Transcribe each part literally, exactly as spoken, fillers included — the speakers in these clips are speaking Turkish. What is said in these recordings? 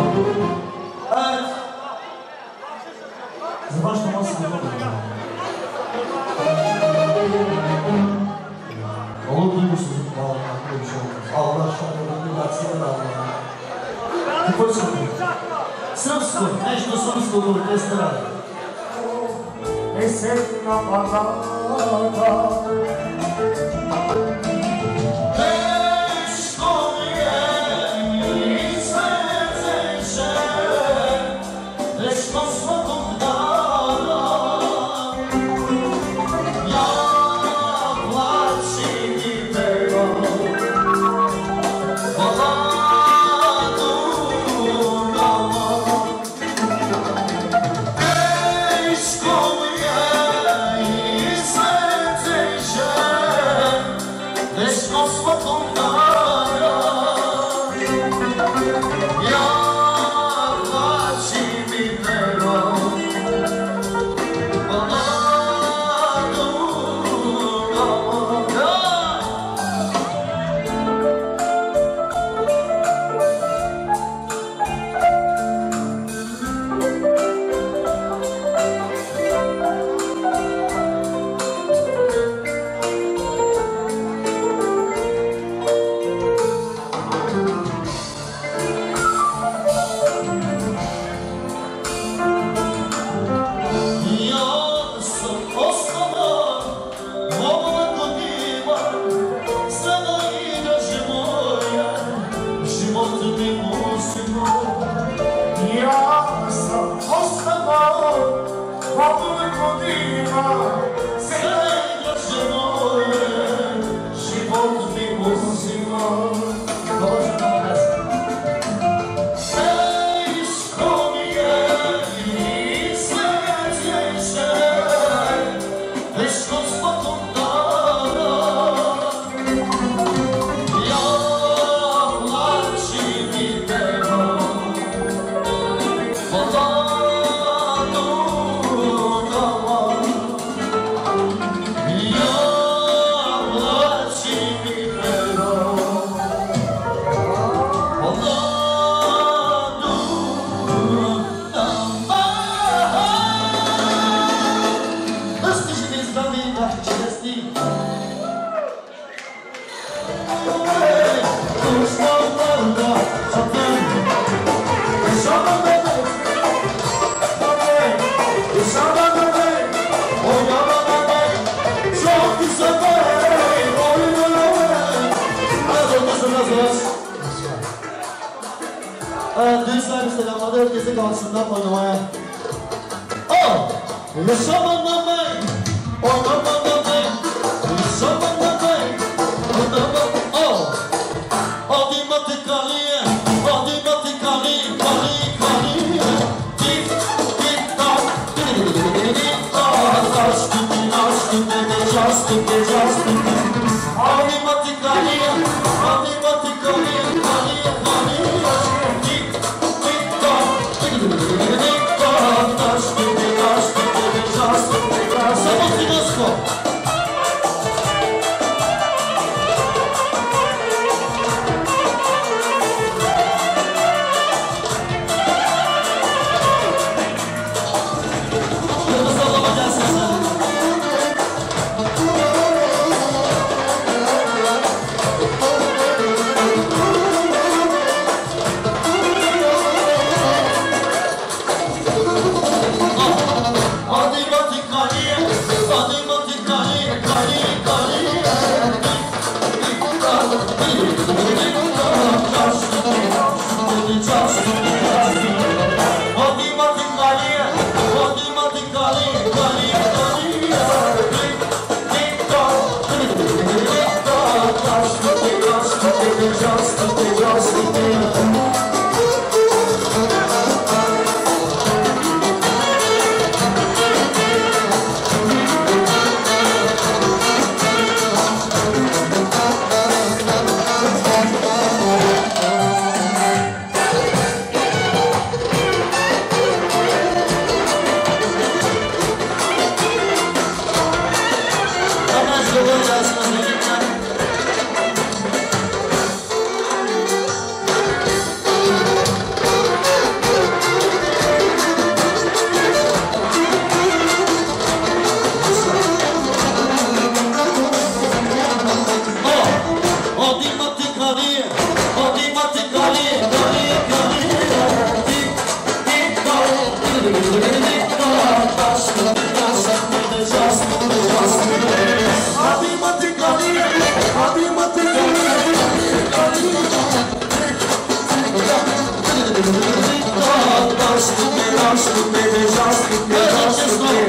Thank you. Taş tutme, taş tutme, taş tutme, taş tutme.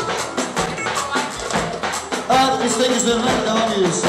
Evet, istek üzerinden devam ediyoruz.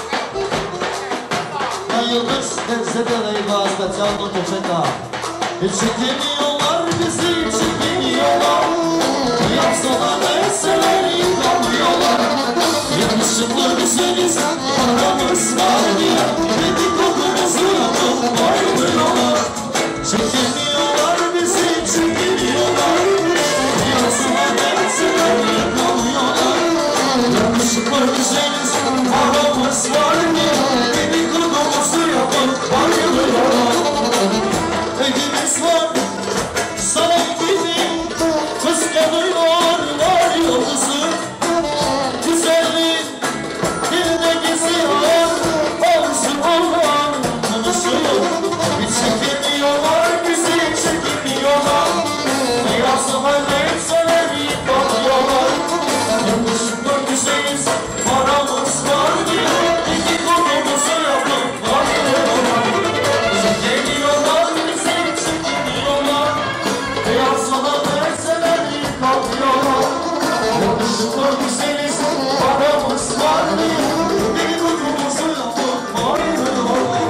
Ben Yıldız, size de Reyba, Spesyal Doktor Feta. Hiç çekemiyorlar bizi, çekemiyorlar. Yapsalar etseler yıkamıyorlar. Yakışıklı güzeliz, paramız var diye dedikodumuzu yapıp ayrılıyorlar. Çekemiyorlar bizi, çekemiyorlar. Yapsalar etseler yıkamıyorlar. Yakışıklı güzeliz, paramız var diye dedikodumuzu yapıp ayrılıyorlar. Evimiz var, saray gibi, kıskanıyorlar, var yıldızı. Güzellik dilde geziyor, olsun olan konuşuyor. Hiç çekemiyorlar bizi, çekemiyorlar. Yazsalar neyseler yıkamıyorlar. Yakışıklı güzeliz, paramız var diye iki konumuzu yapıp varıyorlar. Çekemiyorlar bizi, çekemiyorlar. Yazsalar neyseler yıkamıyorlar. Yakışıklı güzeliz, paramız var diye bir kutumuzu yapıp varıyorlar.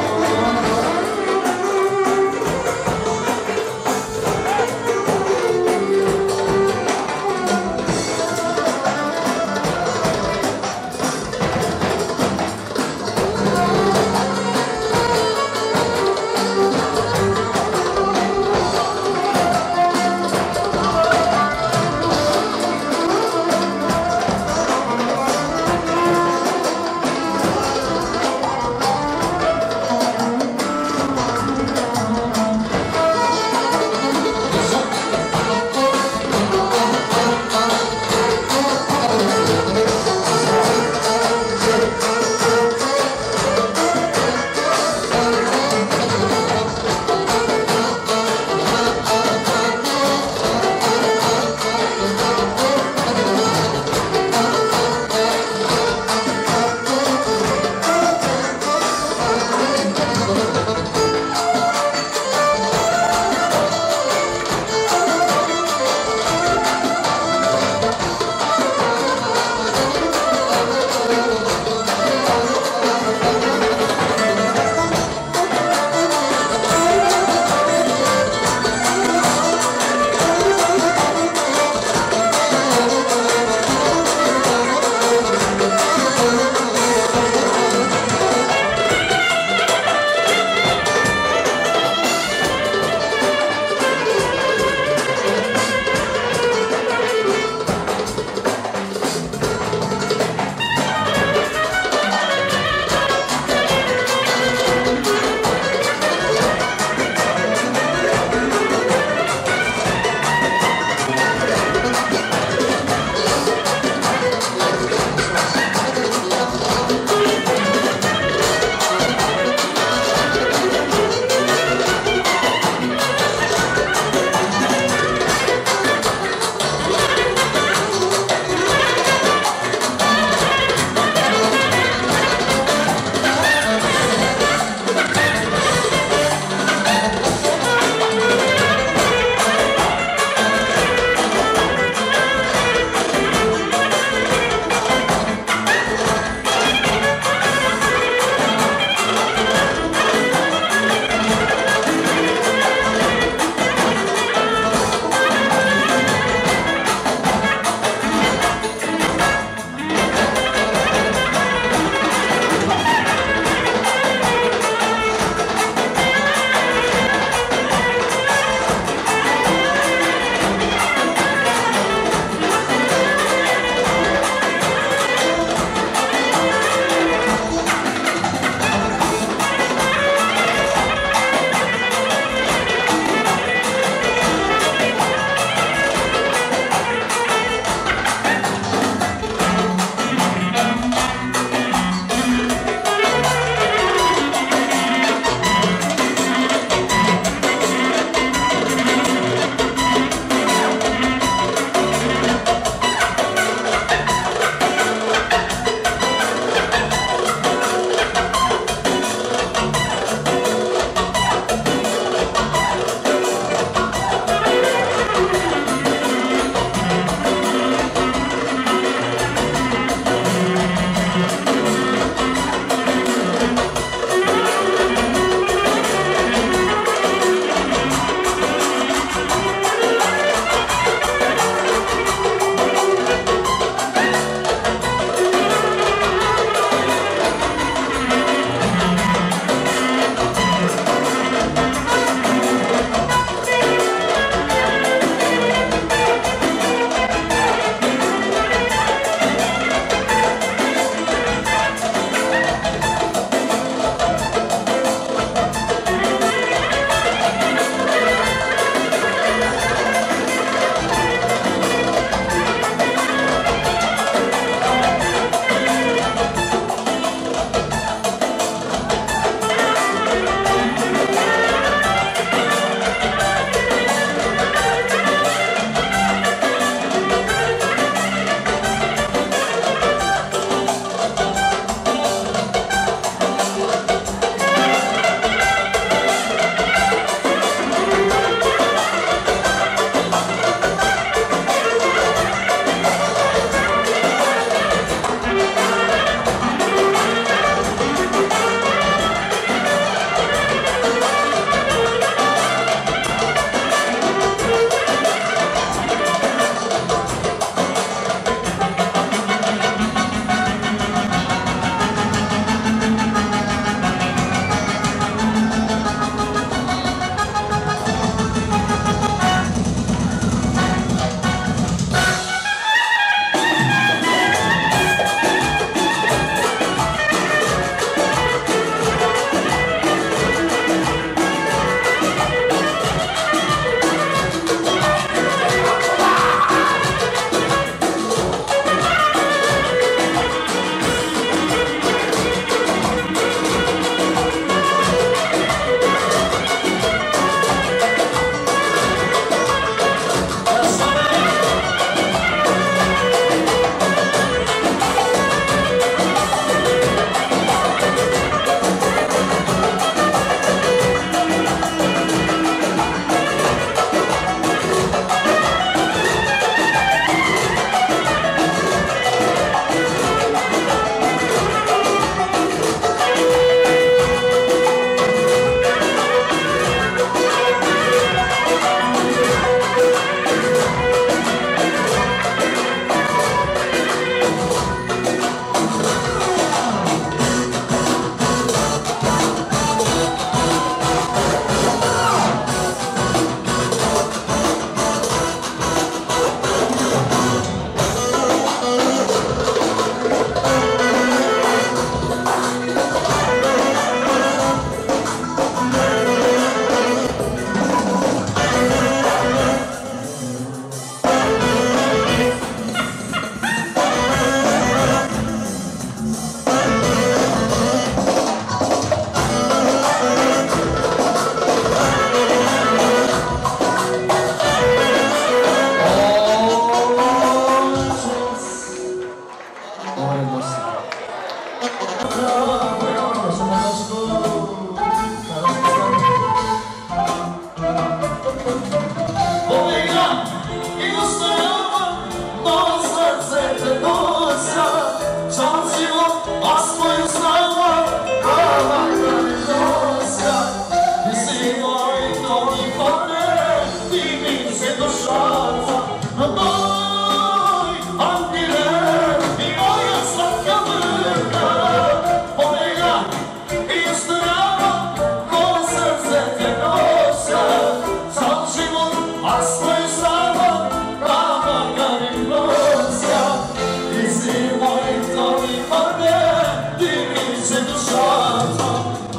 Polega i ustajava, do srce te nosa, čan život, a svoju znava, prava ga ne nosa. Ti si moj novi partner, ti mi se došata, no moj angele i moja slatka vrka. Polega i ustajava, do srce te nosa, čan život, a svoju znava, prava ga ne nosa. Ti si moj novi partner, ti mi se došata,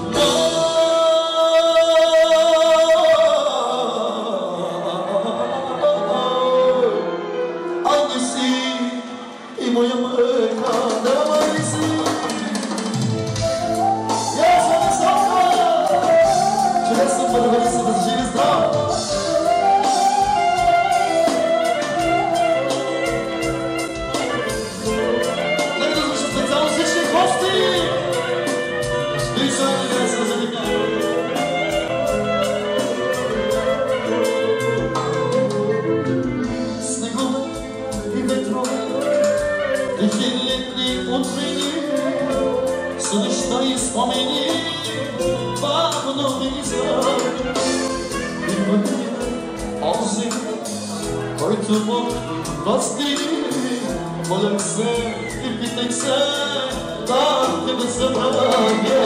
i moja mrka, da li si? Ja sam visoka, često pa da se da živi zdrav. Neka da zvuči specijalno slični gosti. Više ne gre se zanimlja. Snegove i vetrove i ljetni utreni su ništa i spomeni bavno izgled i godine ozim който Бог прости. Моля се и питай се да те не забравя.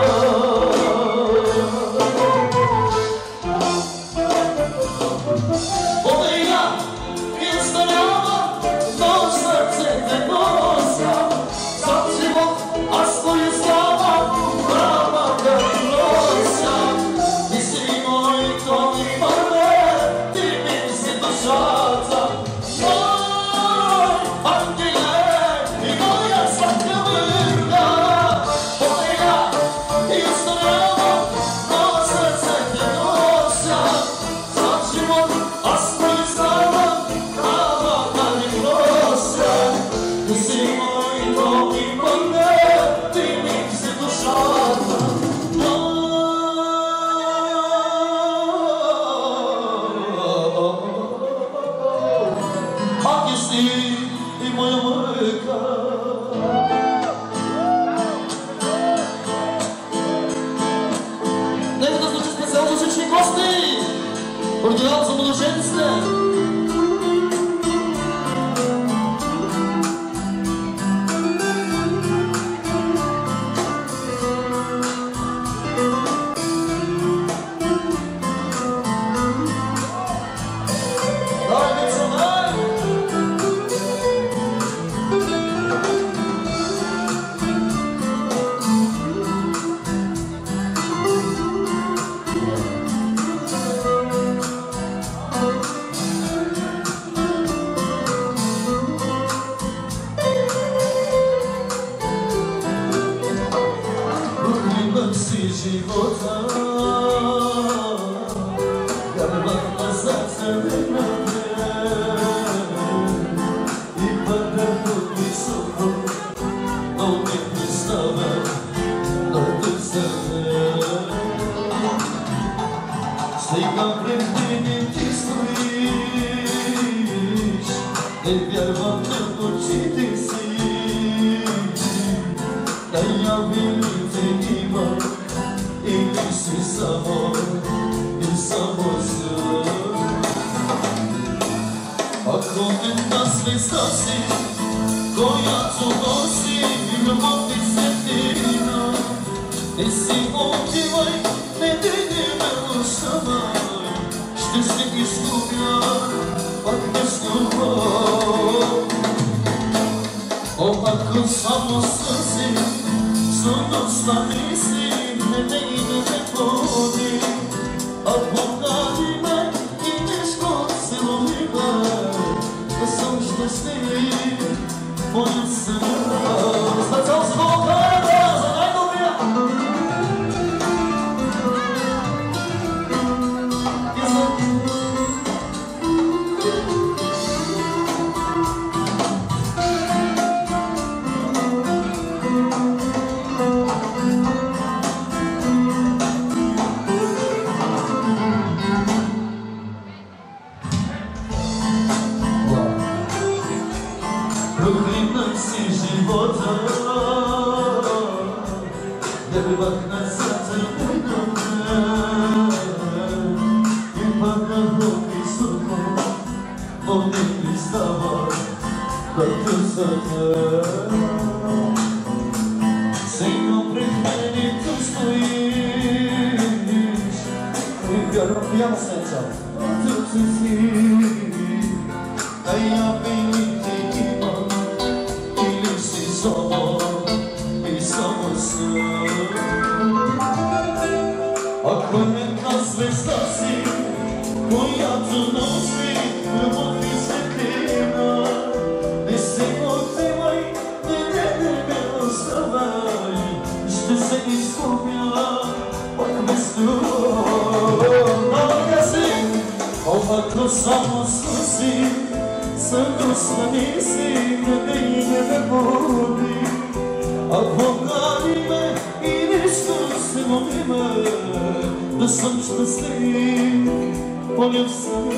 И моя мръка. Нека да звучи специално за всички гости. Оригинал за младоженците. Si života garbat nazad se vremena i padaju visoko a uvijek mi stava da te zame stigam pred mene ti stojiš ne vjerujem da očiti si da ja vidim te imam ili si samo i samo se ako jedna zvijezda si koja tu nosi ljubav ti svetina ne si otivaj, ne dini me ostavaj što si izgubila pak bez ljubav ovako samo srci sunosna mislim ne ne ide ne podi a pogadi me i nešto silova da sam šťastný moja srca začal s vokálem za najdobrija Bak nazarı dönme İmpana hobi suko Hobi istava Kako sada Sejno pred meni tu stojiš Pijamo srca Tu si si A ja bi ti imam Ili si samo I samo sam Ako jedna zvezda si Koja tu nosi Ljubav i svetlina Ne se otevaj Ne, ne, ne me ostavaj Što se izgubila Pak me Nalaga si Ovako samo slusi Srdosna nisi Tebe i ne budi A pogadi me I nešto se moli me Da sam šťastný Volio sam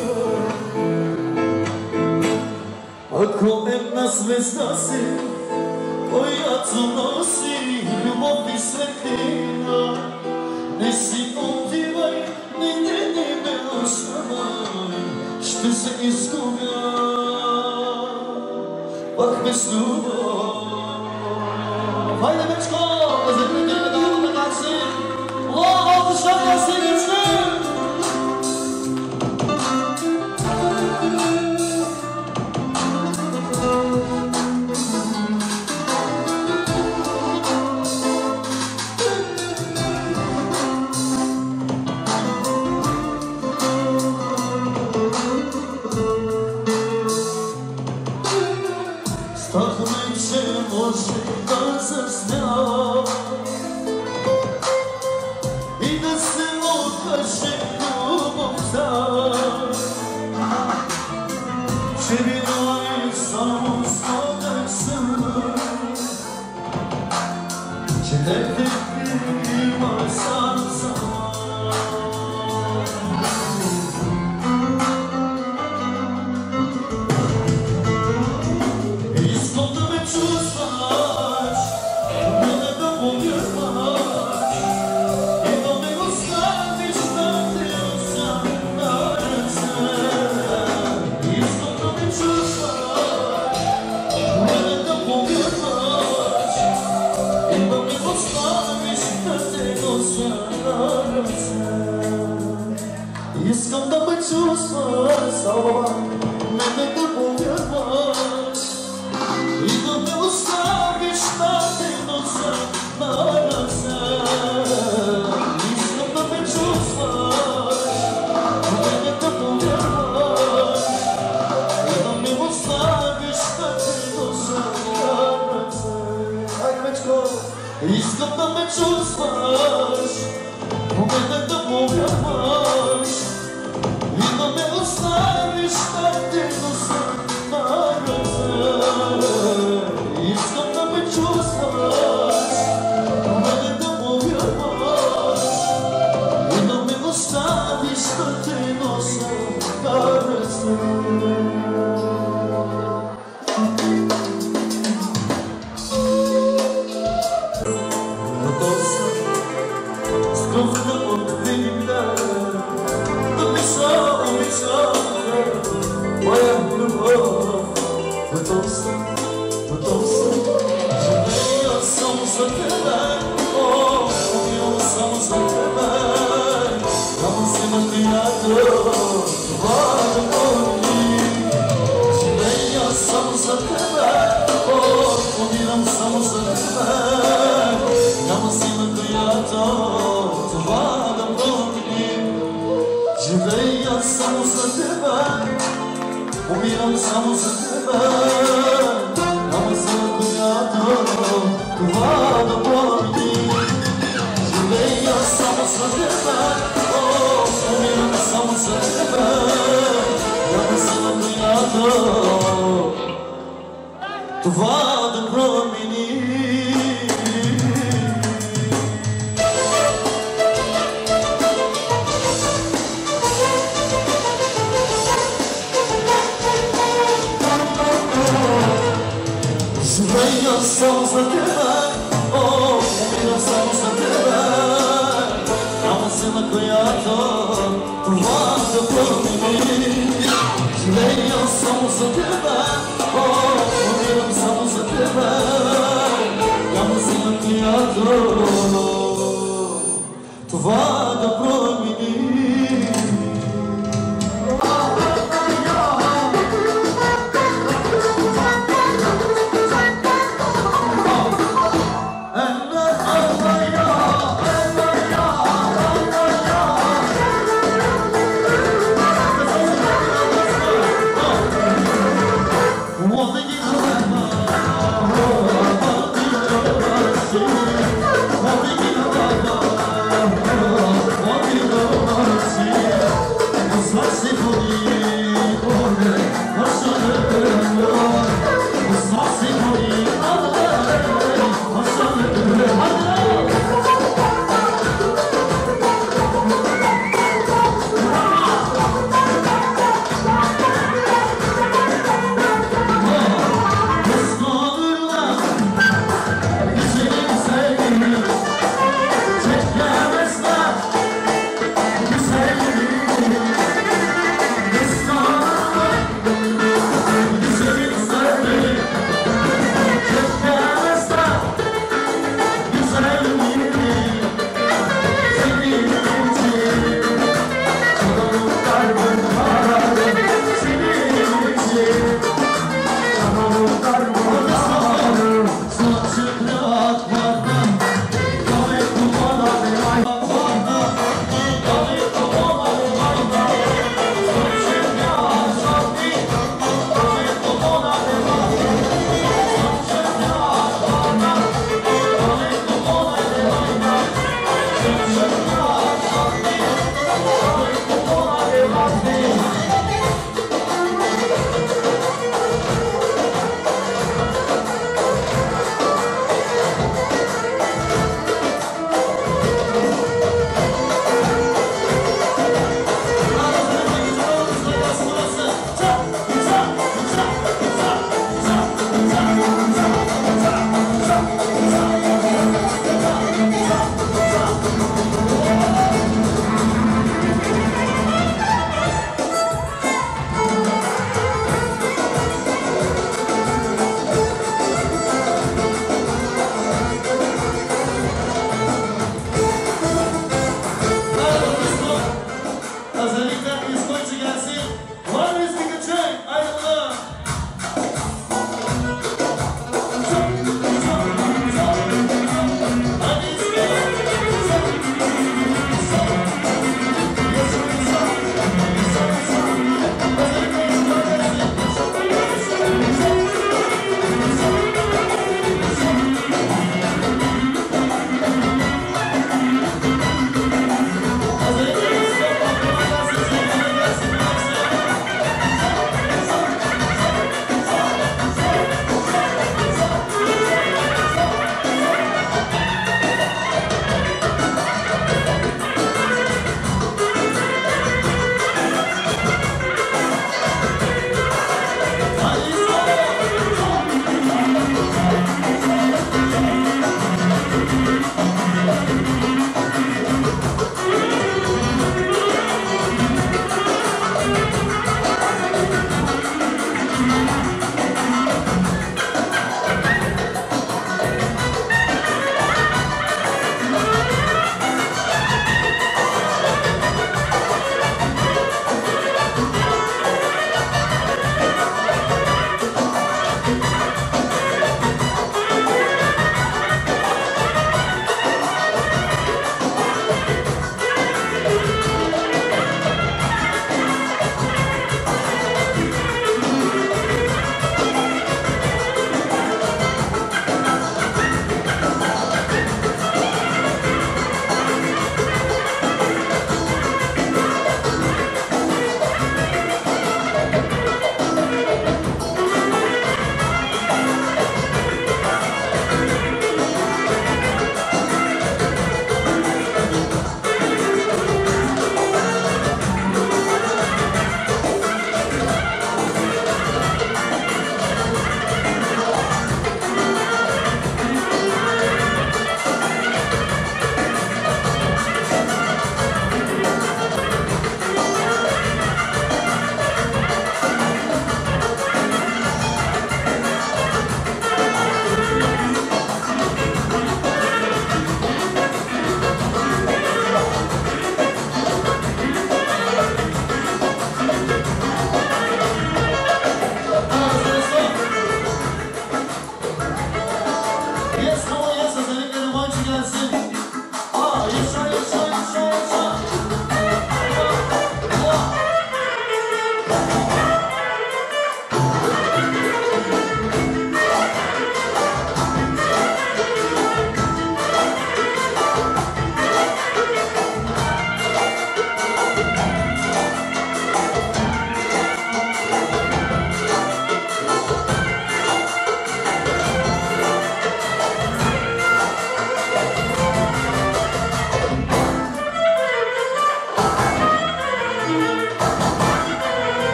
Ako jedna zvezda si Koja tu nosi Ljubav i svetlina Ne si otivaj Ne, ne, ne me ostavaj Što se izgubila Pak me snubila Hajde Bečko, da zakljujemo da ovo naći Lovo, šalja se Bečko Strah me će može da zasnjava I da se okaže ljubom ta Će bila je samo svoga srna Će negdje ima sam sama Искам да ме чувстваш, ала мене да повярваш И да ме оставиш на те носа на ръце Искам да ме чувстваш, мене да повярваш И да ме оставиш на те носа на ръце Айде, Бечко! Искам да ме чувстваш, мене да повярваш И да ме оставиш на те носа на ръце Искам да ме чувстваш, мене да повярваш И да ме оставиш на те носа на ръце Моя любов, готов съм, готов съм Живея само за тебе, о, умирам само за тебе Няма си на приятел, това да боли Живея само за тебе, о, умирам само за тебе Няма си на приятел, това да боли Живея само за тебе Умирам само за тебе, няма за която това да боли Живея само за тебе, о, умирам само за тебе Няма за която това да промени Живея само за тебе, о, умирам само за тебе Vado promeni Leia somos a teba Oh, uniram somos a teba Yalnızım tiyatro Vado promeni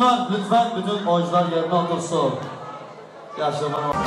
Lütfen, lütfen bütün oyuncular yerine otursun. Yaşaman var.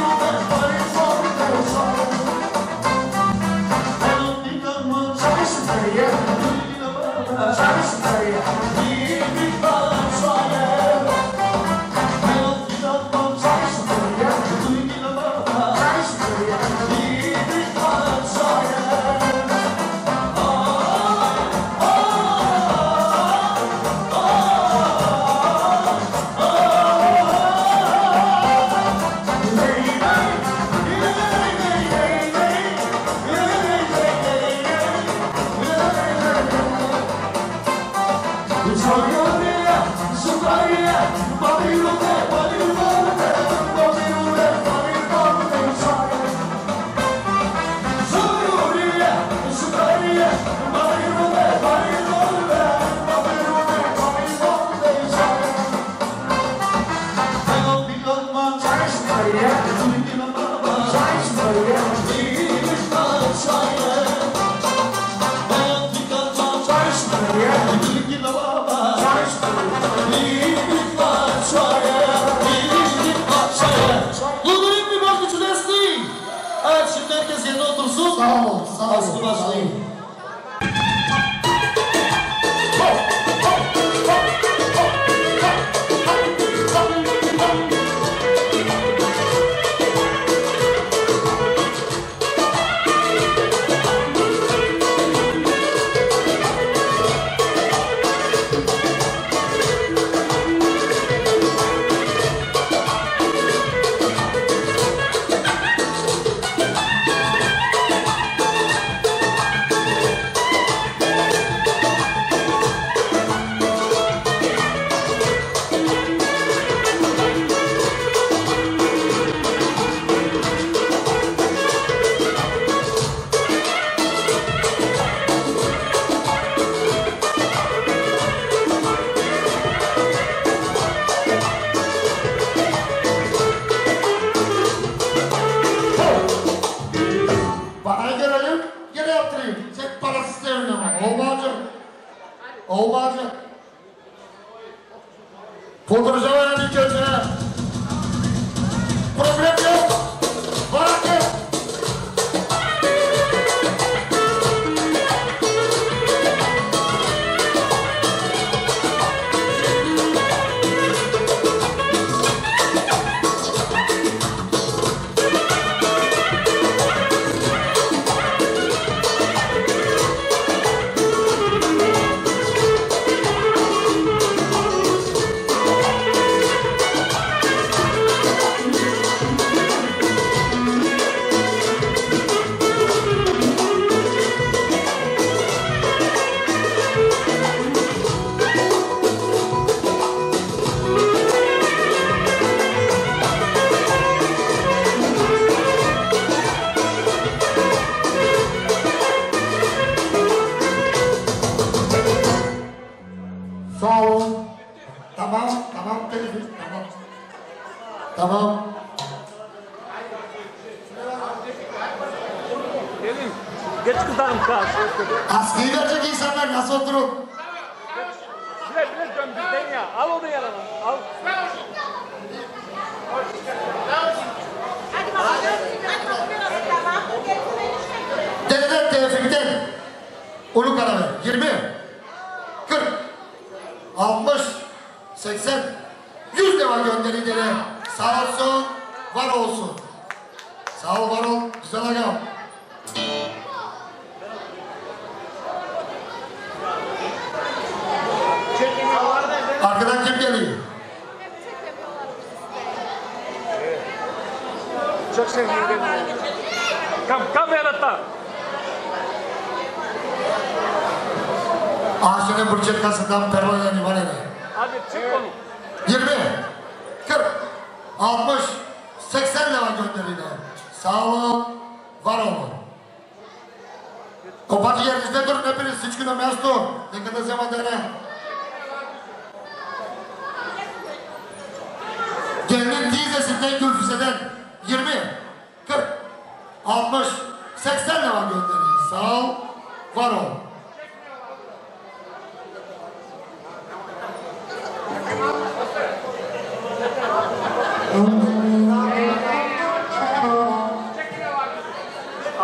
Gelin dizesinden Gülfüze'den yirmi, kırk, altmış, seksen lira gönderin. Sağ ol, var ol.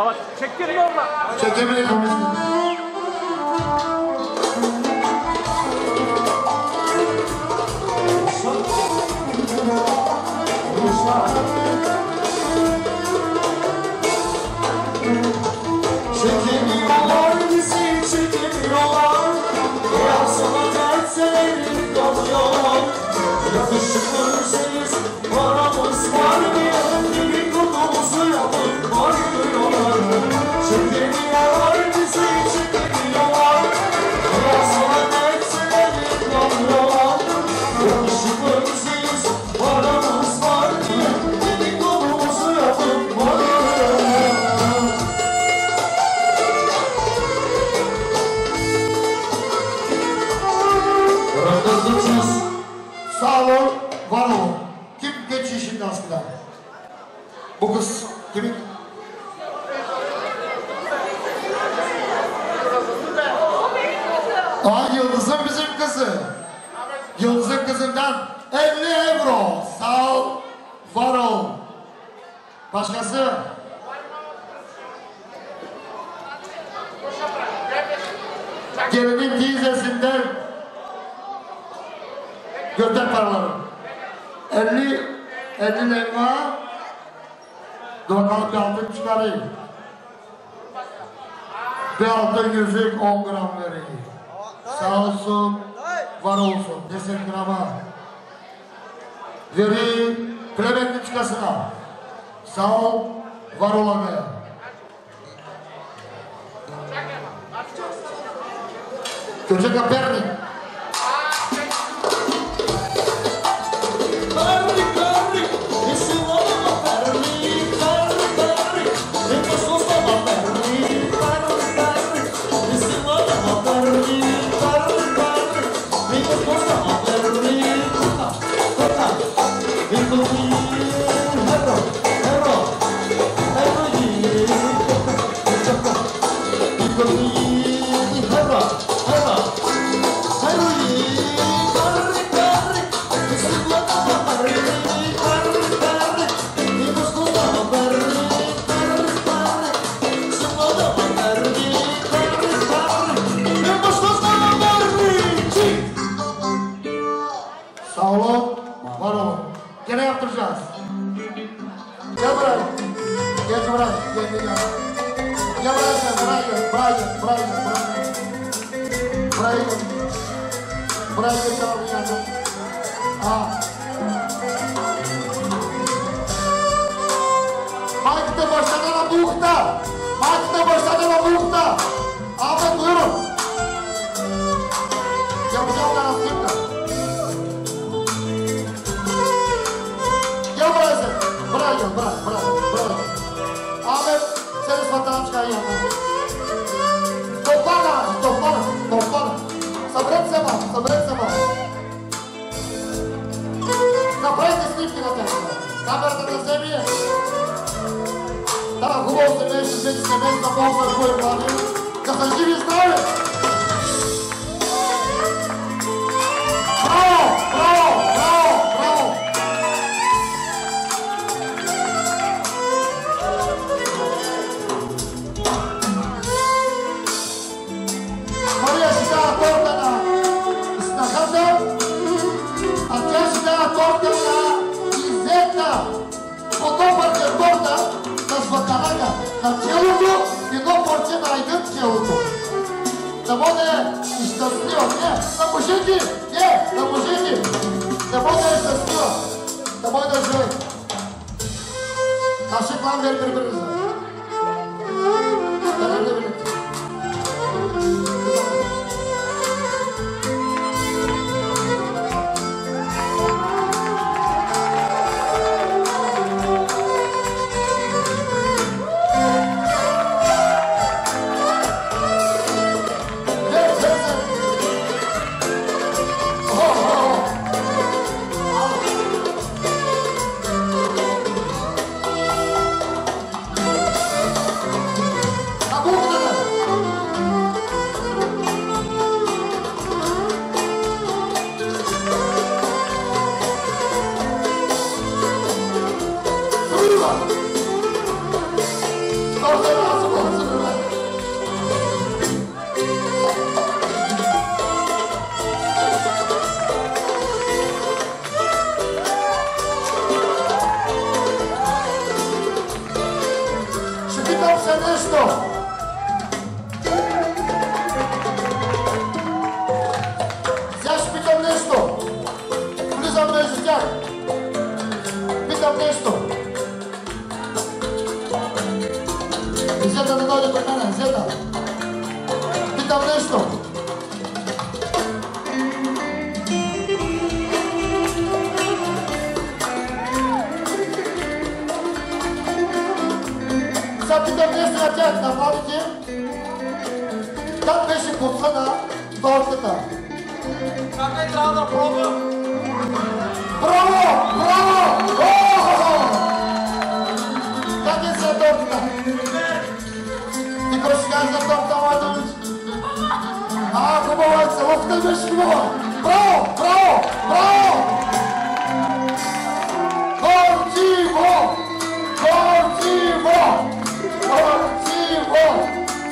Ama çektin mi orada? Çekebilirim. Çekemiyorlar bizi, çekemiyorlar. Ya sana dertlerim kalıyor. Yakışıklıyız, paramız var diye dedikodumuzu yapıp varmıyorlar. Çekemiyorlar bizi, çekemiyorlar. Ya sana dertlerim kalıyor. Yakışıklıyız, paramız var diye dedikodumuzu yapıp varmıyorlar. Sağ olun, var olun. Kim geçiyor şimdi aslında? Bu kız kimin? Aa, Yıldız'ın bizim kızı. Yıldız'ın kızından elli euro. Sağ ol, var ol. Başkası? Gelinin teyzesinden gönder paraları. elli, elli lira. Dur bakalım bir altın çıkarayım. Bir altın yüzük on gram vereyim. Sağ olsun, var olsun. Desin grama. Vereyim, Clement'in çıkasına. Sağ ol, var olanı. Köçek Aperni. нещо. Сега ще питам нещо. Влизам между тях. Питам нещо. Зета да дойде при мене, Зета. Питам нещо. Сега питам нещо на тях, на младите. Как беше подсъна тортата? Как не трябва да пробвам? Браво! Браво! О-хо-хо! Как е за тортата? Ти какво ще кажеш за торта, моята улица? А, хубава е, целовката беше хубава! Браво! Браво! Браво! Горчиво! Горчиво! Горчиво!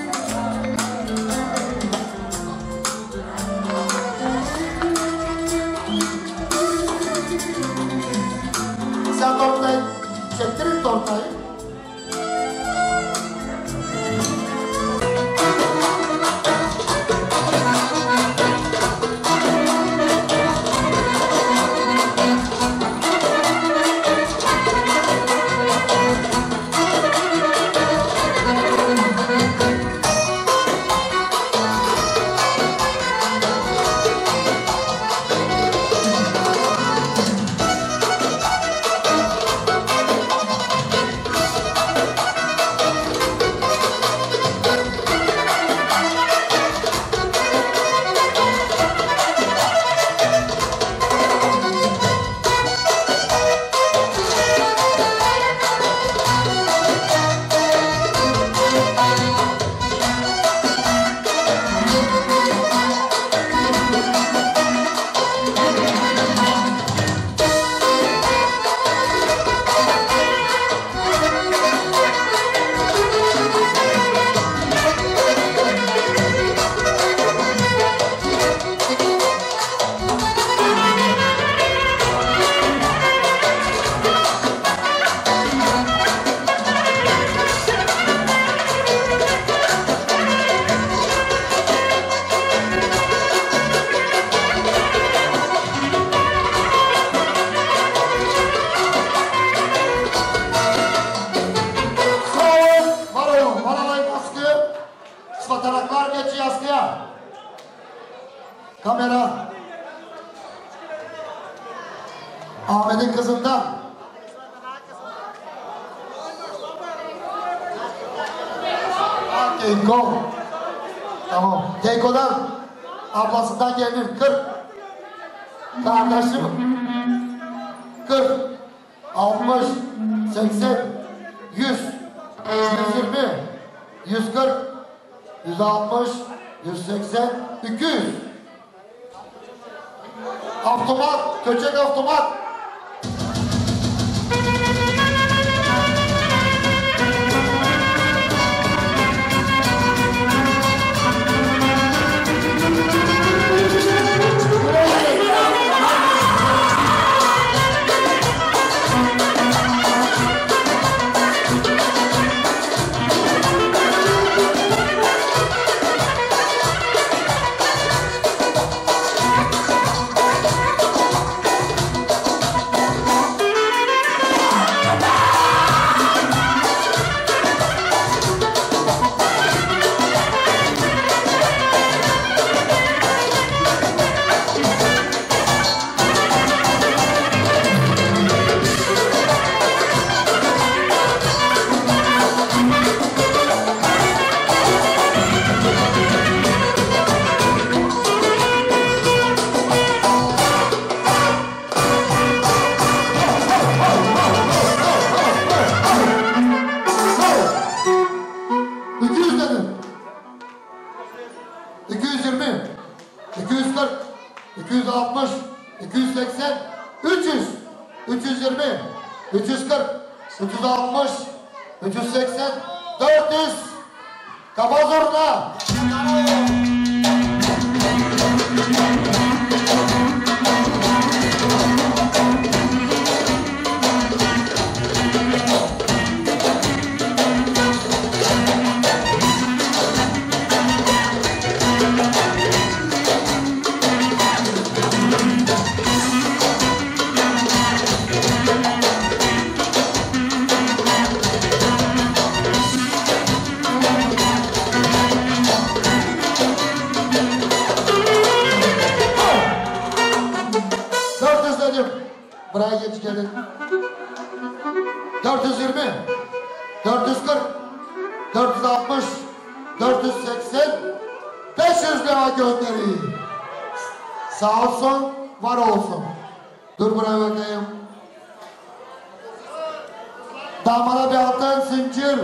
Сега торта е четири торта е. Kamera. Ahmet'in kızından. Teyko. Tamam. Teyko'dan. Ablasından geldim. kırk. Kardeşim. kırk. altmış. seksen. yüz. yüz yirmi. yüz kırk. yüz altmış. yüz seksen. iki yüz. Avtomat. Köçek avtomat. Buraya geç gelin. dört yüz yirmi, dört yüz kırk, dört yüz altmış, dört yüz seksen, beş yüz lira göndereyim. Sağ olsun, var olsun. Dur buraya bakayım. Damara bir altın zincir.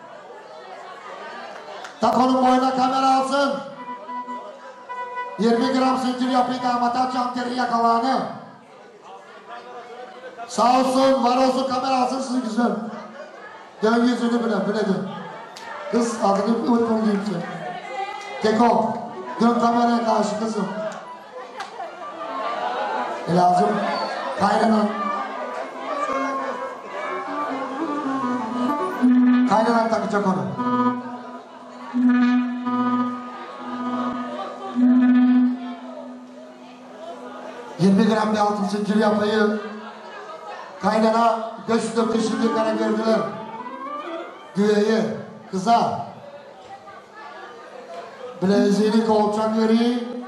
Takonun boyuna kamera alsın. yirmi gram zincir yapayım damata çanteri yakalanı. Sağ olsun, var olsun, kamera alsın siz güzel. Dön yüzünü bile, bile dön. Kız adını unutma diyeyim sen. Teko, dön kameraya karşı kızım. Lazım, kaynanan. Kaynanan takacak onu. yirmi gram bir altın zincir yapayım. Kaynana beş yüz dört yüz lira verdiler. Güveye, kıza. Bileziğini kolçak vereyim.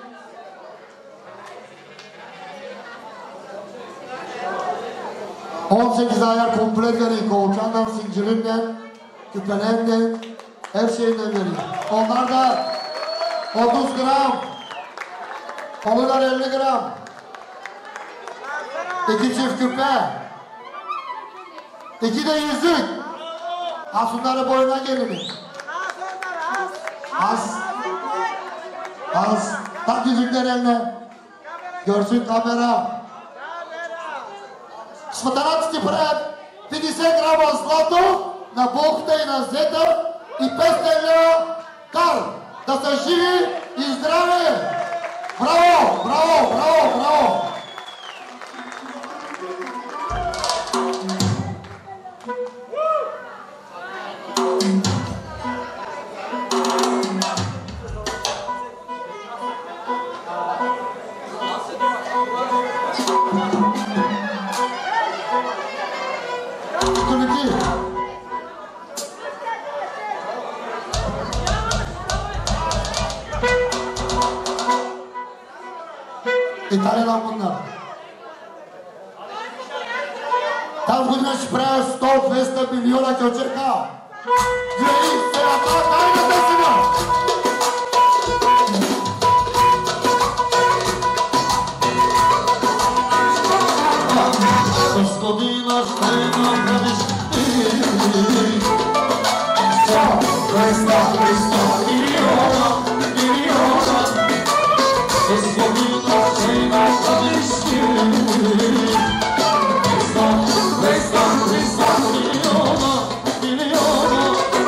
on sekiz ayar komple vereyim. Kolçandan, zincirinden, küpelerden, her şeyinden vereyim. Onlar da otuz gram. Onlar elli gram. İki çift küpe. İki de yüzük. Asunları boyuna gelin. Az. Az. Tak yüzükler eline. Görsün kamera. Сфотографите правят пятьдесят граммов злато на бухта и на зета и петsto лева кар. Да са живи и здрави! Браво! Браво! Браво! Браво! İtalyadan bunlar. Тази година ще правя сто до двеста милиона кючека. Двери се направят тайната сега. Господина ще направиш ти. Сто, двеста, триста милиона, милиона. Господина ще направиш ти. Двеста, триста милиона, милиона.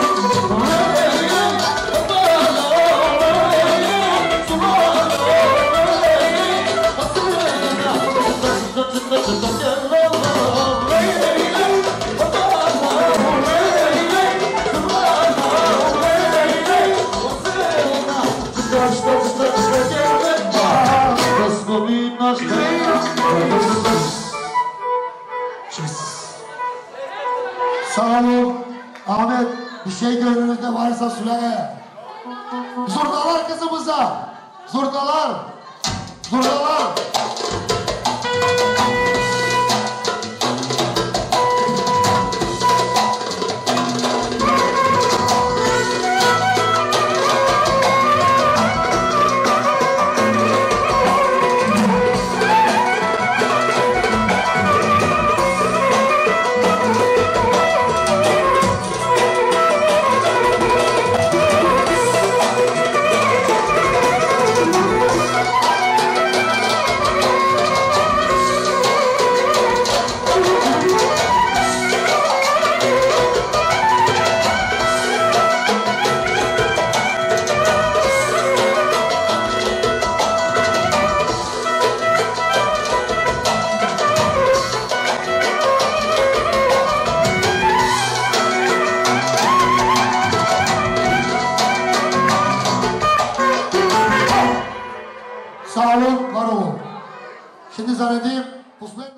Sağ olun. Ahmet, bir şey gönlünüzde varsa söyle. Zurnalar kızımıza. Zurnalar. Zurnalar. Sağ olun, var olun. Şimdi zannedeyim,